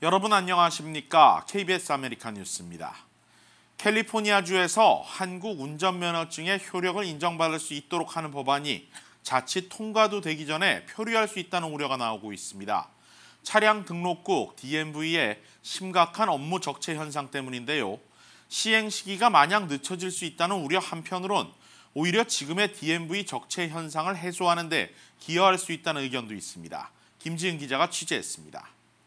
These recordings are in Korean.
여러분 안녕하십니까? KBS 아메리카 뉴스입니다. 캘리포니아주에서 한국 운전면허증의 효력을 인정받을 수 있도록 하는 법안이 자칫 통과도 되기 전에 표류할 수 있다는 우려가 나오고 있습니다. 차량 등록국 DMV의 심각한 업무 적체 현상 때문인데요. 시행 시기가 마냥 늦춰질 수 있다는 우려 한편으론 오히려 지금의 DMV 적체 현상을 해소하는 데 기여할 수 있다는 의견도 있습니다. 김지은 기자가 취재했습니다.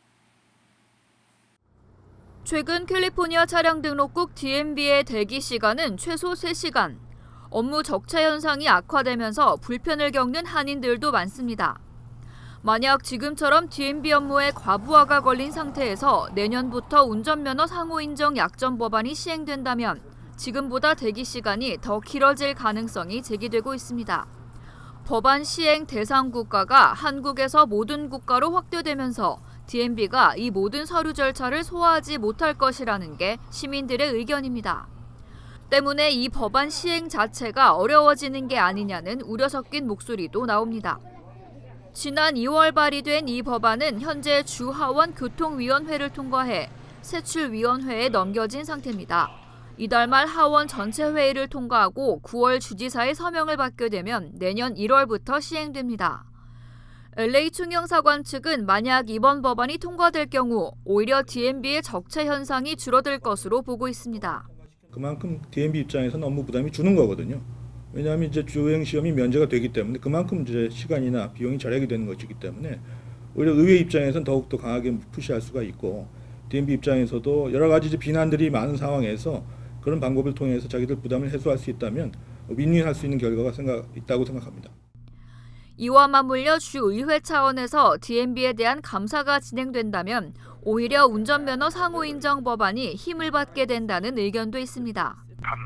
최근 캘리포니아 차량 등록국 DMV의 대기 시간은 최소 3시간. 업무 적체 현상이 악화되면서 불편을 겪는 한인들도 많습니다. 만약 지금처럼 DMV 업무에 과부하가 걸린 상태에서 내년부터 운전면허 상호인정 약정 법안이 시행된다면 지금보다 대기 시간이 더 길어질 가능성이 제기되고 있습니다. 법안 시행 대상 국가가 한국에서 모든 국가로 확대되면서 DMV가 이 모든 서류 절차를 소화하지 못할 것이라는 게 시민들의 의견입니다. 때문에 이 법안 시행 자체가 어려워지는 게 아니냐는 우려 섞인 목소리도 나옵니다. 지난 2월 발의된 이 법안은 현재 주 하원 교통위원회를 통과해 세출위원회에 넘겨진 상태입니다. 이달 말 하원 전체 회의를 통과하고 9월 주지사의 서명을 받게 되면 내년 1월부터 시행됩니다. LA 총영사관 측은 만약 이번 법안이 통과될 경우 오히려 DMV의 적체 현상이 줄어들 것으로 보고 있습니다. 그만큼 DMV 입장에서는 업무 부담이 주는 거거든요. 왜냐하면 이제 주행 시험이 면제가 되기 때문에 그만큼 이제 시간이나 비용이 절약이 되는 것이기 때문에 오히려 의회 입장에서는 더욱더 강하게 푸시할 수가 있고 DMV 입장에서도 여러 가지 이제 비난들이 많은 상황에서 그런 방법을 통해서 자기들 부담을 해소할 수 있다면 윈윈할 수 있는 결과가 있다고 생각합니다. 이와 맞물려 주의회 차원에서 DMV에 대한 감사가 진행된다면 오히려 운전면허 상호인정 법안이 힘을 받게 된다는 의견도 있습니다.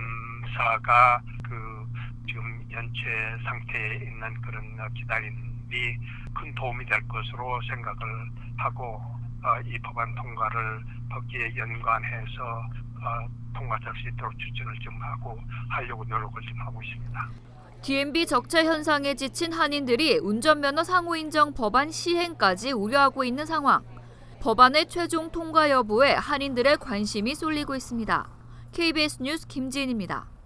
감사가 지금 연체 상태에 있는 그런 기다림이 큰 도움이 될 것으로 생각을 하고 이 법안 통과를 거기에 연관해서 통과될 수 있도록 추진을 좀 하려고 노력을 좀 하고 있습니다. DMV 적체 현상에 지친 한인들이 운전면허 상호인정 법안 시행까지 우려하고 있는 상황. 법안의 최종 통과 여부에 한인들의 관심이 쏠리고 있습니다. KBS 뉴스 김지은입니다.